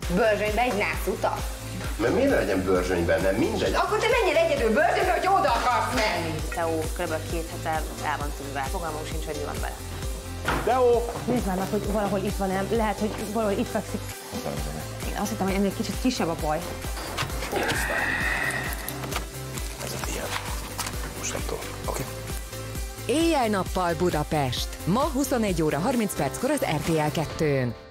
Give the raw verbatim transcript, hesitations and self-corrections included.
Börzsönybe egy nász utat? Mert miért legyen börzsönyben, nem mindegy? Akkor te menjél egyedül börzsönybe, hogy oda akarsz menni. Teó kb. két hete el van tűnve. Fogalmunk sincs, hogy mi van vele. Teó! Nézd már meg, hogy valahol itt van, nem? Lehet, hogy valahol itt fekszik. Én azt hittem, hogy ennél kicsit kisebb a baj. Ez a tiéd. Mostantól. Oké? Éjjel-nappal Budapest. Ma huszonegy óra harminc perckor az er té el kettőn.